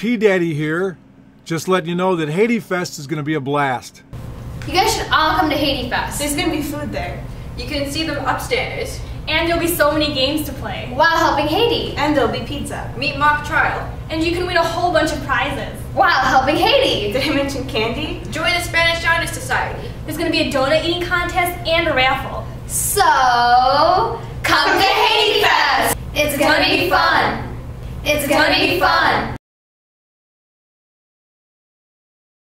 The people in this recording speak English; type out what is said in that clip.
P Daddy here. Just letting you know that HaitiFest is going to be a blast. You guys should all come to HaitiFest. There's gonna be food there. You can see them upstairs. And there'll be so many games to play. While helping Haiti. And there'll be pizza. Meet mock trial. And you can win a whole bunch of prizes. While helping Haiti. Did I mention candy? Join the Spanish Honor Society. There's gonna be a donut eating contest and a raffle. So, come to HaitiFest. It's gonna be fun. It's gonna be fun.